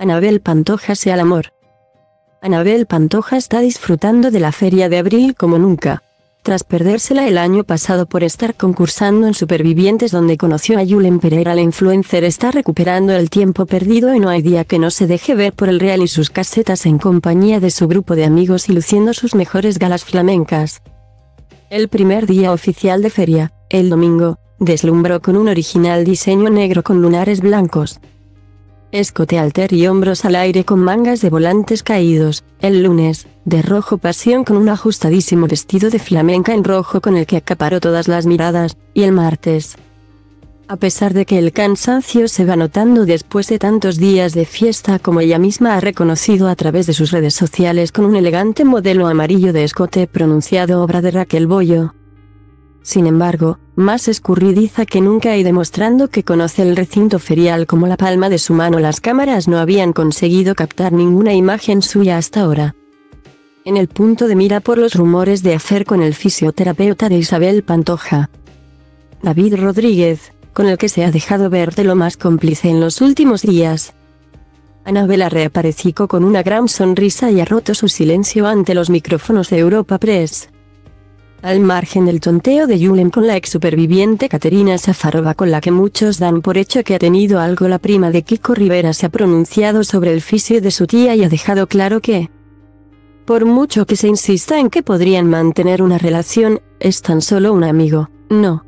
Anabel Pantojas y al amor. Anabel Pantoja está disfrutando de la Feria de Abril como nunca. Tras perdérsela el año pasado por estar concursando en Supervivientes, donde conoció a Julen Pereira, la influencer está recuperando el tiempo perdido y no hay día que no se deje ver por el Real y sus casetas en compañía de su grupo de amigos y luciendo sus mejores galas flamencas. El primer día oficial de feria, el domingo, deslumbró con un original diseño negro con lunares blancos, escote alter y hombros al aire con mangas de volantes caídos. El lunes, de rojo pasión con un ajustadísimo vestido de flamenca en rojo con el que acaparó todas las miradas, y el martes, a pesar de que el cansancio se va notando después de tantos días de fiesta, como ella misma ha reconocido a través de sus redes sociales, con un elegante modelo amarillo de escote pronunciado, obra de Raquel Bollo. Sin embargo, más escurridiza que nunca y demostrando que conoce el recinto ferial como la palma de su mano, las cámaras no habían conseguido captar ninguna imagen suya hasta ahora. En el punto de mira por los rumores de affair con el fisioterapeuta de Isabel Pantoja, David Rodríguez, con el que se ha dejado ver de lo más cómplice en los últimos días. Anabel ha reaparecido con una gran sonrisa y ha roto su silencio ante los micrófonos de Europa Press. Al margen del tonteo de Julen con la ex superviviente Caterina Safarova, con la que muchos dan por hecho que ha tenido algo, la prima de Kiko Rivera se ha pronunciado sobre el fisio de su tía y ha dejado claro que, por mucho que se insista en que podrían mantener una relación, es tan solo un amigo. No.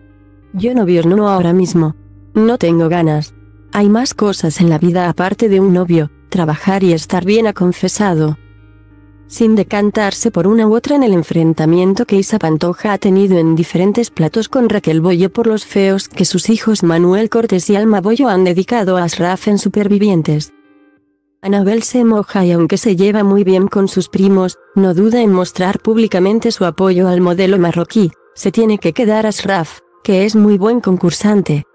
Yo novios no ahora mismo. No tengo ganas. Hay más cosas en la vida aparte de un novio, trabajar y estar bien, ha confesado, sin decantarse por una u otra en el enfrentamiento que Isa Pantoja ha tenido en diferentes platos con Raquel Bollo por los feos que sus hijos Manuel Cortés y Alma Bollo han dedicado a Ashraf en Supervivientes. Anabel se moja y, aunque se lleva muy bien con sus primos, no duda en mostrar públicamente su apoyo al modelo marroquí. Se tiene que quedar Ashraf, que es muy buen concursante.